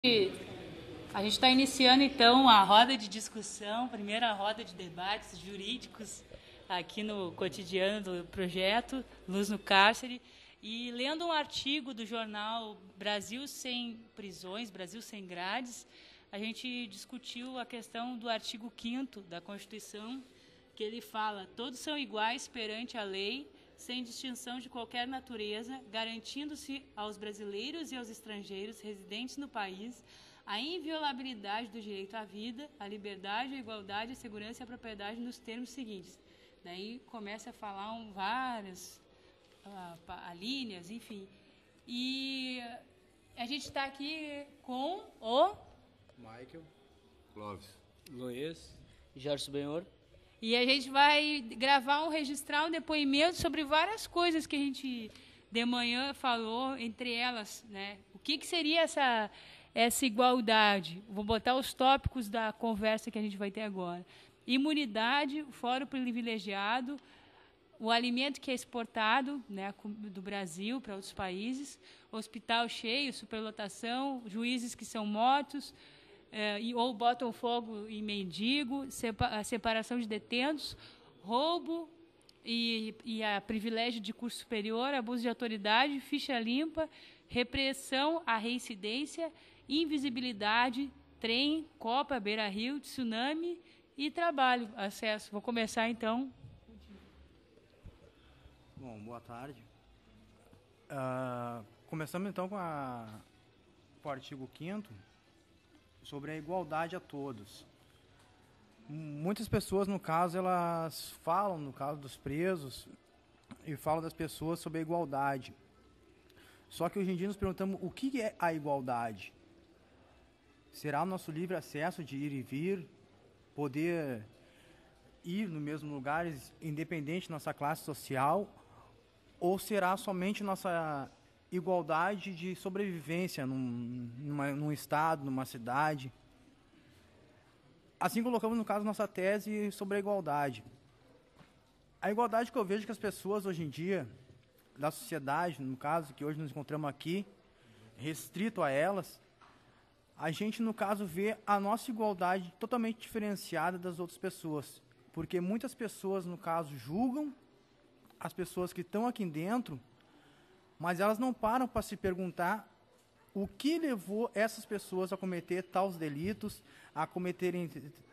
A gente está iniciando, então, a roda de discussão, primeira roda de debates jurídicos aqui no cotidiano do projeto Luz no Cárcere. E lendo um artigo do jornal Brasil Sem Prisões, Brasil Sem Grades, a gente discutiu a questão do artigo 5º da Constituição, que ele fala: todos são iguais perante a lei, sem distinção de qualquer natureza, garantindo-se aos brasileiros e aos estrangeiros residentes no país a inviolabilidade do direito à vida, à liberdade, à igualdade, à segurança e à propriedade nos termos seguintes. Daí começa a falar várias alíneas, enfim. E a gente está aqui com o Michael, Clóvis, Luiz, Jorge Benhor. E a gente vai registrar um depoimento sobre várias coisas que a gente de manhã falou, entre elas, né? O que seria essa igualdade? Vou botar os tópicos da conversa que a gente vai ter agora. Imunidade, fórum privilegiado, o alimento que é exportado, né, do Brasil para outros países, hospital cheio, superlotação, juízes que são mortos, ou botam fogo em mendigo, a separação de detentos, roubo e a privilégio de curso superior, abuso de autoridade, ficha limpa, repressão à reincidência, invisibilidade, trem, Copa, Beira-Rio, tsunami e trabalho, acesso. Vou começar então. Bom, boa tarde. Começamos então com o artigo 5º, sobre a igualdade a todos. Muitas pessoas, no caso, elas falam, no caso dos presos, e falam das pessoas sobre a igualdade. Só que hoje em dia nos perguntamos o que é a igualdade. Será o nosso livre acesso de ir e vir, poder ir no mesmo lugar, independente da nossa classe social, ou será somente nossa igualdade de sobrevivência num estado, numa cidade? Assim colocamos, no caso, nossa tese sobre a igualdade. A igualdade que eu vejo que as pessoas hoje em dia, da sociedade, no caso, que hoje nos encontramos aqui, restrito a elas, a gente, no caso, vê a nossa igualdade totalmente diferenciada das outras pessoas. Porque muitas pessoas, no caso, julgam as pessoas que estão aqui dentro, mas elas não param para se perguntar o que levou essas pessoas a cometer tais delitos, a cometerem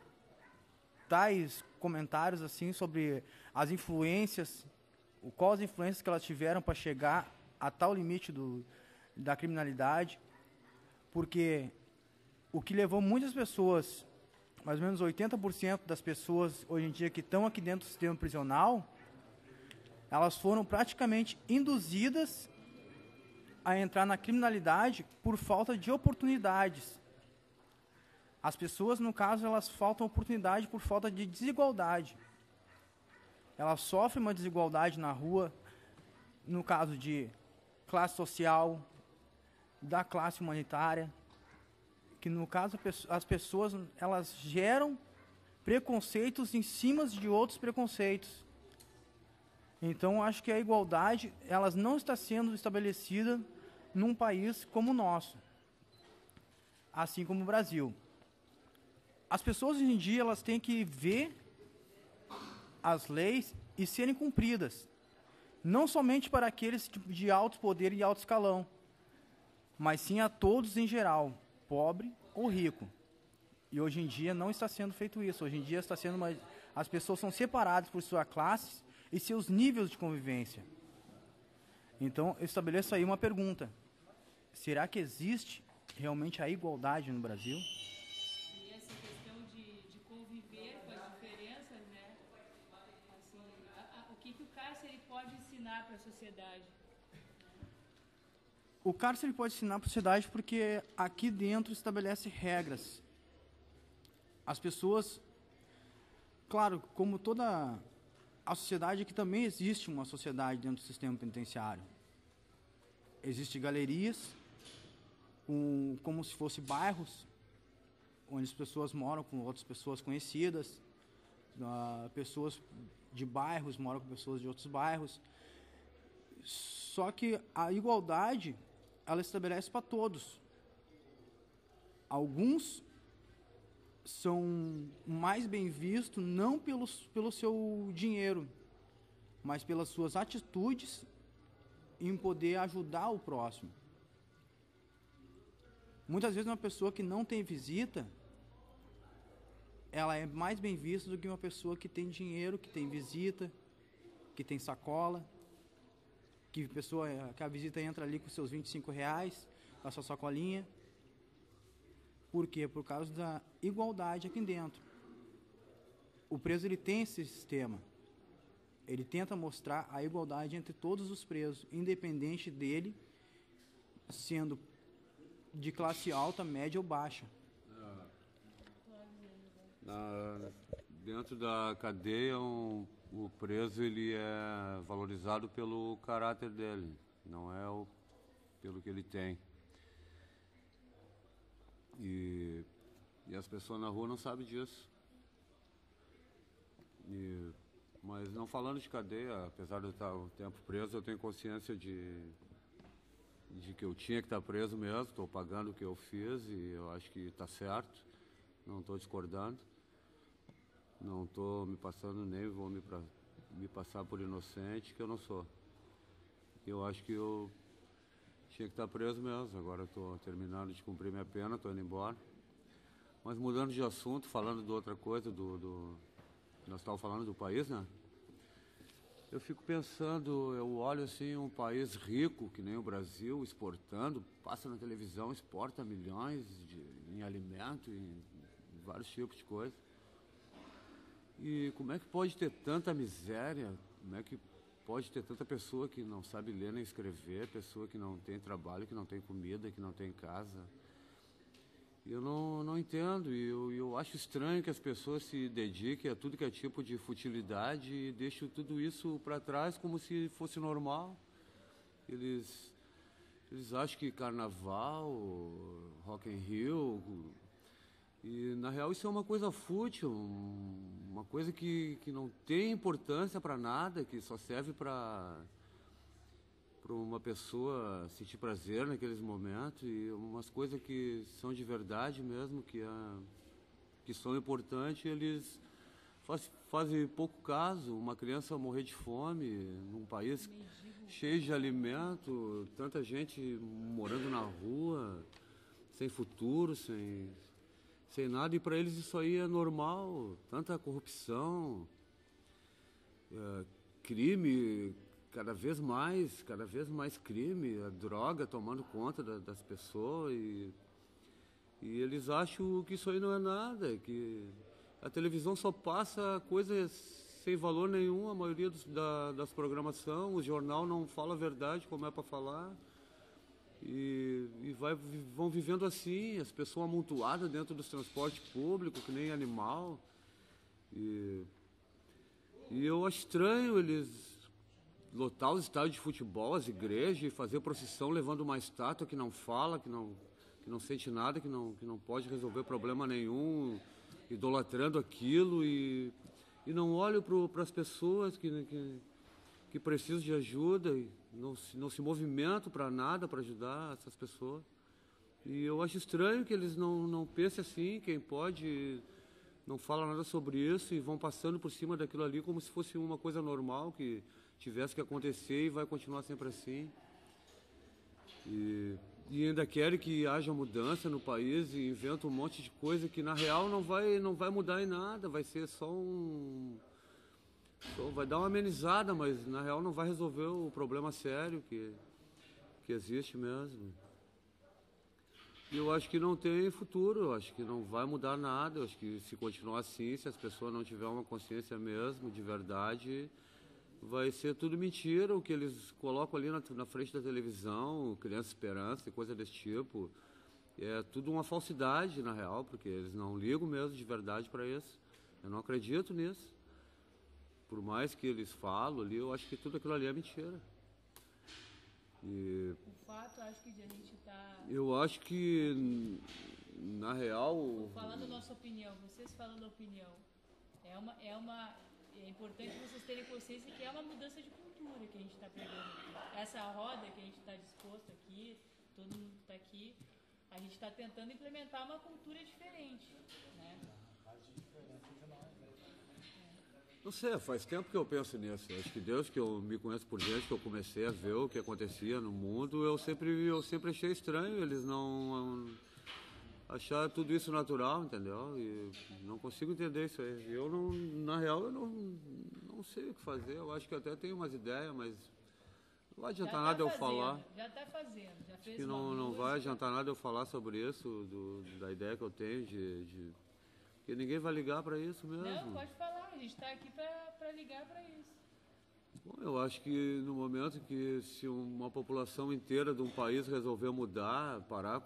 tais comentários assim sobre as influências, quais as influências que elas tiveram para chegar a tal limite da criminalidade, porque o que levou muitas pessoas, mais ou menos 80% das pessoas hoje em dia que estão aqui dentro do sistema prisional, elas foram praticamente induzidas a entrar na criminalidade por falta de oportunidades. As pessoas, no caso, elas faltam oportunidade por falta de desigualdade. Elas sofrem uma desigualdade na rua, no caso de classe social, da classe humanitária, que no caso as pessoas, elas geram preconceitos em cima de outros preconceitos. Então, acho que a igualdade, ela não está sendo estabelecida num país como o nosso, assim como o Brasil. As pessoas hoje em dia, elas têm que ver as leis e serem cumpridas, não somente para aqueles de alto poder e alto escalão, mas sim a todos em geral, pobre ou rico. E hoje em dia não está sendo feito isso. Hoje em dia está sendo as pessoas são separadas por sua classe e seus níveis de convivência. Então, eu estabeleço aí uma pergunta: será que existe realmente a igualdade no Brasil? E essa questão de conviver com as diferenças, né? Assim, o que o cárcere pode ensinar para a sociedade? O cárcere pode ensinar para a sociedade porque aqui dentro estabelece regras. As pessoas, claro, como toda a sociedade, aqui também existe uma sociedade dentro do sistema penitenciário. Existem galerias, como se fossem bairros, onde as pessoas moram com outras pessoas conhecidas, pessoas de bairros moram com pessoas de outros bairros. Só que a igualdade, ela estabelece para todos. Alguns são mais bem vistos não pelo seu dinheiro, mas pelas suas atitudes em poder ajudar o próximo. Muitas vezes uma pessoa que não tem visita, ela é mais bem vista do que uma pessoa que tem dinheiro, que tem visita, que tem sacola, que a visita entra ali com seus R$ 25, com a sua sacolinha. Por quê? Por causa da igualdade aqui dentro. O preso, ele tem esse sistema. Ele tenta mostrar a igualdade entre todos os presos, independente dele sendo de classe alta, média ou baixa. Dentro da cadeia, o preso ele é valorizado pelo caráter dele, não é pelo que ele tem. E as pessoas na rua não sabem disso. Mas não falando de cadeia, apesar de eu estar o tempo preso, eu tenho consciência de que eu tinha que estar preso mesmo, estou pagando o que eu fiz e eu acho que está certo, não estou discordando, não estou me passando nem vou me passar por inocente, que eu não sou. Eu acho que eu tinha que estar preso mesmo, agora estou terminando de cumprir minha pena, estou indo embora. Mas mudando de assunto, falando de outra coisa, nós estávamos falando do país, né? Eu fico pensando, eu olho assim, um país rico, que nem o Brasil, exportando, passa na televisão, exporta milhões em alimento, em vários tipos de coisa. E como é que pode ter tanta miséria? Como é que pode ter tanta pessoa que não sabe ler nem escrever, pessoa que não tem trabalho, que não tem comida, que não tem casa? Eu não entendo, e eu acho estranho que as pessoas se dediquem a tudo que é tipo de futilidade e deixem tudo isso para trás como se fosse normal. Eles acham que carnaval, Rock in Rio, e na real isso é uma coisa fútil, uma coisa que não tem importância para nada, que só serve para uma pessoa sentir prazer naqueles momentos, e umas coisas que são de verdade mesmo, que são importantes, eles fazem pouco caso. Uma criança morrer de fome num país cheio de alimento, tanta gente morando na rua, sem futuro, sem nada, e para eles isso aí é normal, tanta corrupção, crime, cada vez mais crime, a droga tomando conta das pessoas, e eles acham que isso aí não é nada, que a televisão só passa coisas sem valor nenhum, a maioria das programação, o jornal não fala a verdade como é para falar, e vão vivendo assim, as pessoas amontoadas dentro dos transportes públicos, que nem animal, e eu acho estranho eles lotar os estádios de futebol, as igrejas, e fazer procissão levando uma estátua que não fala, que não sente nada, que não pode resolver problema nenhum, idolatrando aquilo, e não olham para as pessoas que precisam de ajuda, e não se movimentam para nada para ajudar essas pessoas. E eu acho estranho que eles não pensem assim, quem pode não fala nada sobre isso e vão passando por cima daquilo ali como se fosse uma coisa normal que tivesse que acontecer e vai continuar sempre assim. E ainda querem que haja mudança no país e inventam um monte de coisa que na real não vai mudar em nada, vai ser só vai dar uma amenizada, mas na real não vai resolver o problema sério que existe mesmo. E eu acho que não tem futuro, eu acho que não vai mudar nada, eu acho que se continuar assim, se as pessoas não tiverem uma consciência mesmo, de verdade, vai ser tudo mentira, o que eles colocam ali na frente da televisão, Criança Esperança e coisa desse tipo, é tudo uma falsidade na real, porque eles não ligam mesmo de verdade para isso. Eu não acredito nisso. Por mais que eles falam ali, eu acho que tudo aquilo ali é mentira. E o fato, acho que de a gente tá... Eu acho que, na real... Falando a nossa opinião, vocês falando a opinião, é importante vocês terem consciência que é uma mudança de cultura que a gente está pegando aqui. Essa roda que a gente está disposto aqui, todo mundo que está aqui, A gente está tentando implementar uma cultura diferente, né? Não sei, faz tempo que eu penso nisso. Acho que desde que eu me conheço por gente, que eu comecei a ver o que acontecia no mundo, eu sempre achei estranho eles não achar tudo isso natural, entendeu? E não consigo entender isso aí. Eu não, na real, eu não sei o que fazer. Eu acho que até tenho umas ideias, mas não vai adiantar nada eu falar. Já está fazendo, já fez Que não vai adiantar nada eu falar sobre isso, da ideia que eu tenho de porque ninguém vai ligar para isso mesmo. Não, pode falar, a gente está aqui para ligar para isso. Bom, eu acho que no momento que se uma população inteira de um país resolver mudar, parar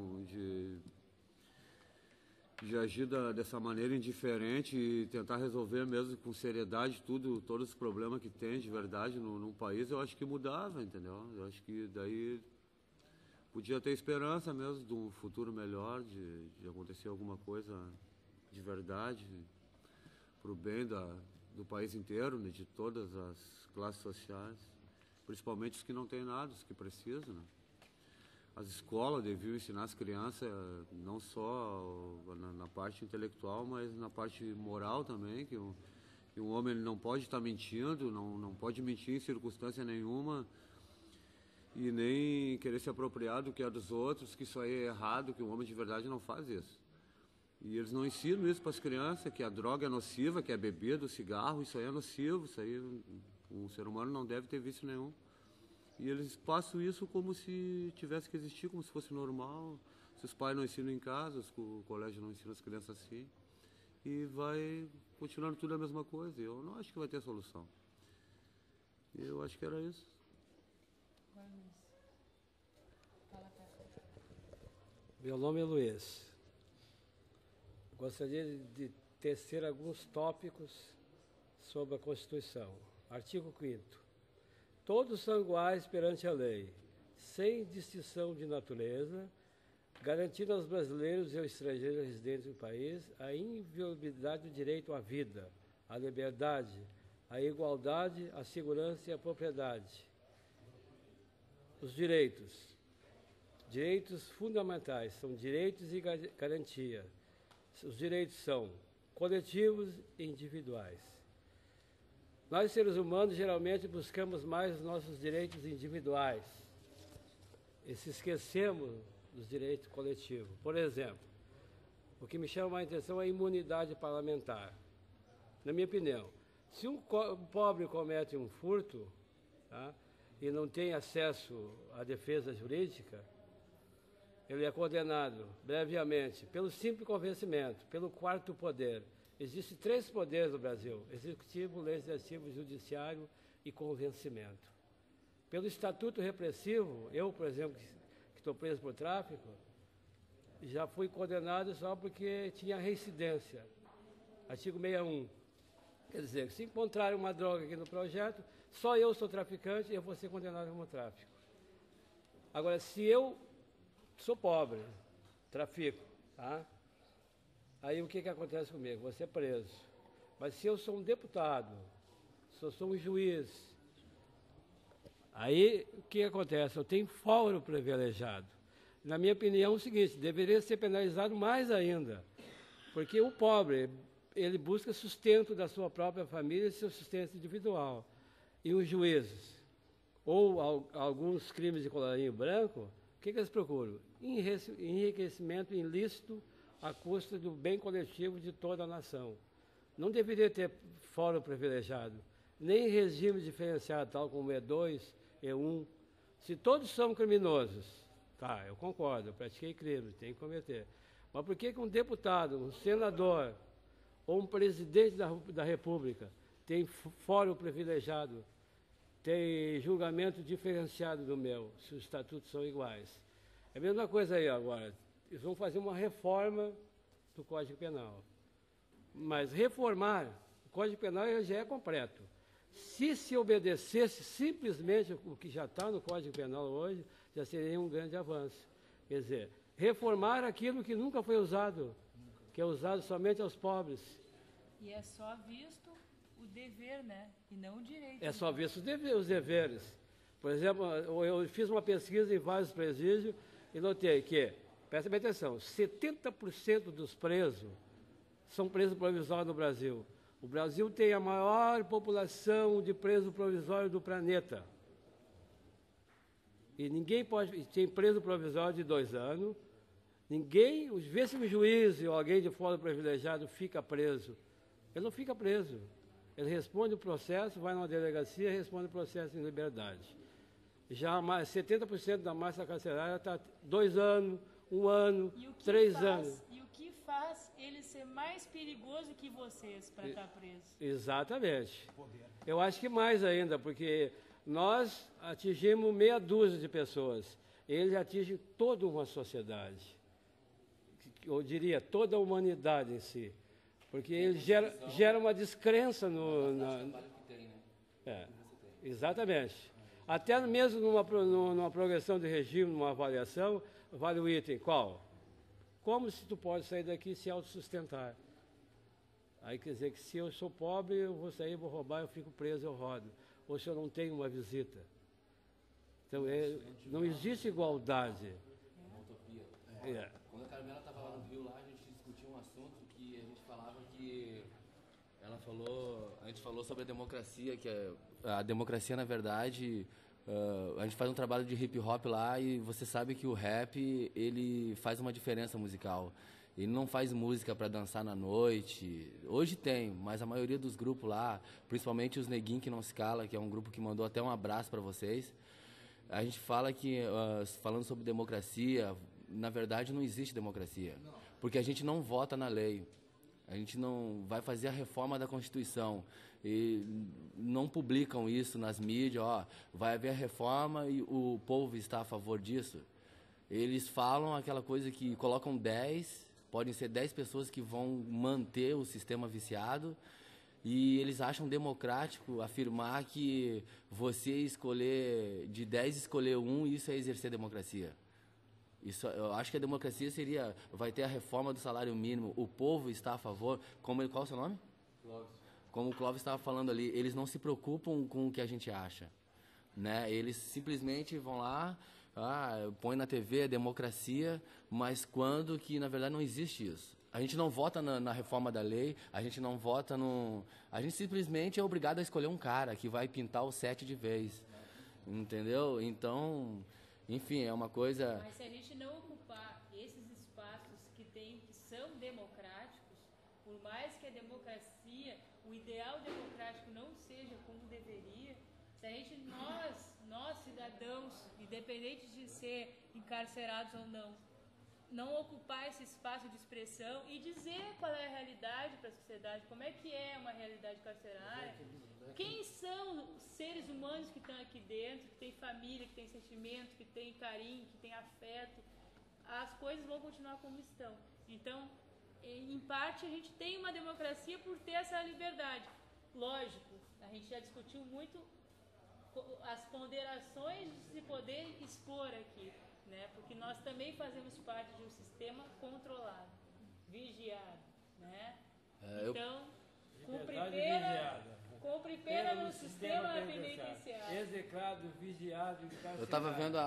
de agir dessa maneira indiferente e tentar resolver mesmo com seriedade todos os problemas que tem de verdade num país, eu acho que mudava, entendeu? Eu acho que daí podia ter esperança mesmo de um futuro melhor, de acontecer alguma coisa de verdade para o bem do país inteiro, né, de todas as classes sociais, principalmente os que não têm nada, os que precisam, né? As escolas deviam ensinar as crianças não só na parte intelectual, mas na parte moral também, que um homem ele não pode estar mentindo, não pode mentir em circunstância nenhuma e nem querer se apropriar do que é dos outros, que isso aí é errado, que um homem de verdade não faz isso. E eles não ensinam isso para as crianças, que a droga é nociva, que a bebida, o cigarro, isso aí é nocivo, isso aí um ser humano não deve ter vício nenhum. E eles passam isso como se tivesse que existir, como se fosse normal. Se os pais não ensinam em casa, o colégio não ensina as crianças assim. E vai continuando tudo a mesma coisa. Eu não acho que vai ter solução. Eu acho que era isso. Meu nome é Luiz. Gostaria de tecer alguns tópicos sobre a Constituição. Artigo 5º. Todos são iguais perante a lei, sem distinção de natureza, garantindo aos brasileiros e aos estrangeiros residentes no país a inviolabilidade do direito à vida, à liberdade, à igualdade, à segurança e à propriedade. Os direitos fundamentais são direitos e garantia. Os direitos são coletivos e individuais. Nós, seres humanos, geralmente buscamos mais os nossos direitos individuais e se esquecemos dos direitos coletivos. Por exemplo, o que me chama a atenção é a imunidade parlamentar. Na minha opinião, se um pobre comete um furto, tá, e não tem acesso à defesa jurídica, ele é condenado brevemente pelo simples convencimento, pelo quarto poder. Existem 3 poderes no Brasil: executivo, legislativo, judiciário e convencimento. Pelo estatuto repressivo, eu, por exemplo, que estou preso por tráfico, já fui condenado só porque tinha reincidência. Artigo 61. Quer dizer, se encontrarem uma droga aqui no projeto, só eu sou traficante e eu vou ser condenado como tráfico. Agora, se eu sou pobre, trafico, tá? Aí o que acontece comigo? Vou ser preso. Mas se eu sou um deputado, se eu sou um juiz, aí o que acontece? Eu tenho foro privilegiado. Na minha opinião, é o seguinte: deveria ser penalizado mais ainda, porque o pobre, ele busca sustento da sua própria família e seu sustento individual. E os juízes, ou alguns crimes de colarinho branco, o que eles procuram? Enriquecimento ilícito à custa do bem coletivo de toda a nação. Não deveria ter fórum privilegiado, nem regime diferenciado, tal como E2, E1. Se todos são criminosos, tá, eu concordo, eu pratiquei crime, tem que cometer. Mas por que um deputado, um senador ou um presidente da República tem fórum privilegiado, tem julgamento diferenciado do meu, se os estatutos são iguais? É a mesma coisa aí agora. Eles vão fazer uma reforma do Código Penal. Mas reformar o Código Penal já é completo. Se obedecesse simplesmente o que já está no Código Penal hoje, já seria um grande avanço. Quer dizer, reformar aquilo que nunca foi usado, que é usado somente aos pobres. E é só visto o dever, né? E não o direito. É só visto os deveres. Por exemplo, eu fiz uma pesquisa em vários presídios e notei que presta bem atenção, 70% dos presos são presos provisórios no Brasil. O Brasil tem a maior população de presos provisórios do planeta. E ninguém pode... Tem preso provisório de 2 anos. Ninguém... Vê se um juiz ou alguém de fora privilegiado fica preso. Ele não fica preso. Ele responde o processo, vai numa delegacia e responde o processo em liberdade. Já 70% da massa carcerária está 2 anos, 1 ano, 3 anos. E o que faz ele ser mais perigoso que vocês para estar preso? Exatamente. Eu acho que mais ainda, porque nós atingimos meia dúzia de pessoas. Ele atinge toda uma sociedade. Eu diria, toda a humanidade em si. Porque ele gera uma descrença exatamente. Até mesmo numa progressão de regime, numa avaliação, vale o item qual? Como se tu pode sair daqui e se autossustentar? Aí quer dizer que se eu sou pobre, eu vou sair, vou roubar, eu fico preso, eu rodo. Ou se eu não tenho uma visita. Então, não existe igualdade. Uma utopia. Quando a Carmela estava lá no Rio, lá, a gente discutiu um assunto que a gente falava que... A gente falou sobre a democracia, que a democracia, na verdade, a gente faz um trabalho de hip hop lá e você sabe que o rap, ele faz uma diferença musical. Ele não faz música para dançar na noite. Hoje tem, mas a maioria dos grupos lá, principalmente os Neguinho que não se cala, que é um grupo que mandou até um abraço para vocês. A gente fala que, falando sobre democracia, na verdade não existe democracia. Porque a gente não vota na lei. A gente não vai fazer a reforma da Constituição e não publicam isso nas mídias, vai haver a reforma e o povo está a favor disso. Eles falam aquela coisa que colocam 10, podem ser 10 pessoas que vão manter o sistema viciado e eles acham democrático afirmar que você escolher, de 10 escolher um, isso é exercer democracia. Isso, eu acho que a democracia seria, vai ter a reforma do salário mínimo, o povo está a favor, qual é o seu nome? Clóvis. Como o Clóvis estava falando ali, eles não se preocupam com o que a gente acha, né? Eles simplesmente vão lá, põe na TV a democracia, mas quando que na verdade não existe isso. A gente não vota na reforma da lei, a gente não vota no... A gente simplesmente é obrigado a escolher um cara que vai pintar o 7 de vez, entendeu? Então... Enfim, é uma coisa... Mas se a gente não ocupar esses espaços que são democráticos, por mais que a democracia, o ideal democrático não seja como deveria, se a gente, nós cidadãos, independente de ser encarcerados ou não ocupar esse espaço de expressão e dizer qual é a realidade para a sociedade, como é que é uma realidade carcerária, quem são os seres humanos que estão aqui dentro, que tem família, que tem sentimento, que tem carinho, que tem afeto, as coisas vão continuar como estão. Então, em parte, a gente tem uma democracia por ter essa liberdade. Lógico, a gente já discutiu muito as ponderações de se poder expor aqui, né? Porque nós também fazemos parte de um sistema controlado, vigiado, né? Então, cumpre pena no sistema penitenciário. Execrado, vigiado, encarcerado. Eu estava vendo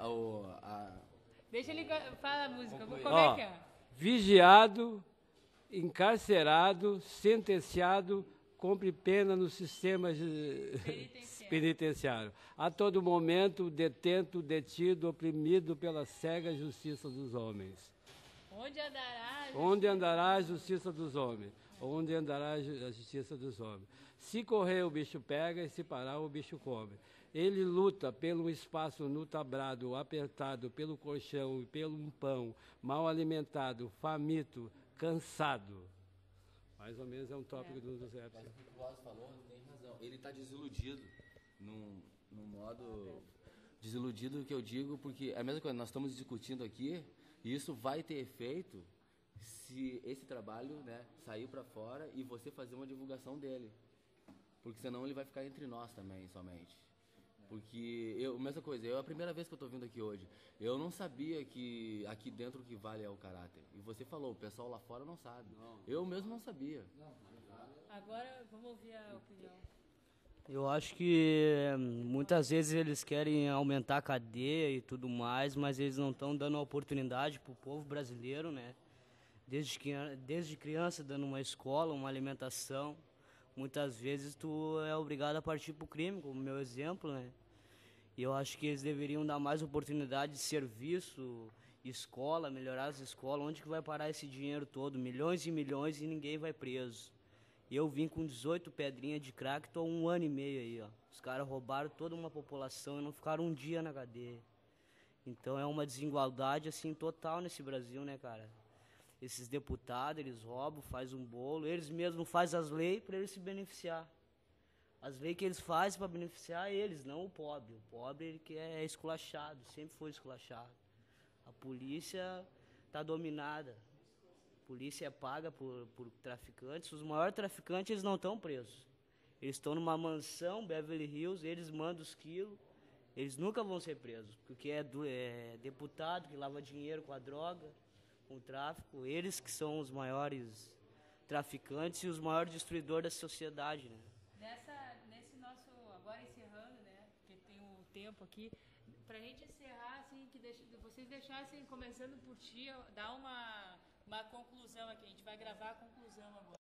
Deixa ele falar a música, como é que é? Vigiado, encarcerado, sentenciado, cumpre pena no sistema penitenciário. A todo momento, detento, detido, oprimido pela cega justiça dos homens. Onde andará a justiça dos homens? Onde andará a justiça dos homens? Se correr, o bicho pega, e se parar, o bicho come. Ele luta pelo espaço nutabrado, apertado, pelo colchão e pelo pão, mal alimentado, faminto, cansado. Mais ou menos é um tópico dos raps. Mas o que o Clóvis falou, tem razão. Ele está desiludido, num modo desiludido que eu digo, porque é a mesma coisa, nós estamos discutindo aqui, e isso vai ter efeito se esse trabalho, né, sair para fora e você fazer uma divulgação dele. Porque senão ele vai ficar entre nós também, somente. Porque, mesma coisa, é a primeira vez que eu estou vindo aqui hoje. Eu não sabia que aqui dentro o que vale é o caráter. E você falou, o pessoal lá fora não sabe. Eu mesmo não sabia. Agora, vamos ouvir a opinião. Eu acho que muitas vezes eles querem aumentar a cadeia e tudo mais, mas eles não estão dando a oportunidade pro povo brasileiro, né? Desde criança dando uma escola, uma alimentação. Muitas vezes tu é obrigado a partir pro crime, como meu exemplo, né? E eu acho que eles deveriam dar mais oportunidade de serviço, escola, melhorar as escolas. Onde que vai parar esse dinheiro todo? Milhões e milhões e ninguém vai preso. Eu vim com 18 pedrinhas de crack, tô 1 ano e meio aí, ó. Os caras roubaram toda uma população e não ficaram um dia na cadeia. Então é uma desigualdade, assim, total nesse Brasil, né, cara? Esses deputados, eles roubam, fazem um bolo, eles mesmos fazem as leis para eles se beneficiar. As leis que eles fazem para beneficiar eles, não o pobre. O pobre, ele que é esculachado, sempre foi esculachado. A polícia tá dominada. A polícia é paga por traficantes. Os maiores traficantes, eles não estão presos. Eles estão numa mansão, Beverly Hills, eles mandam os quilos. Eles nunca vão ser presos, porque é deputado que lava dinheiro com a droga, com o tráfico. Eles que são os maiores traficantes e os maiores destruidores da sociedade, né? Nesse nosso, agora encerrando, né, porque tem um tempo aqui, pra gente encerrar, assim, vocês deixassem, começando por ti, dar uma conclusão aqui, a gente vai gravar a conclusão agora.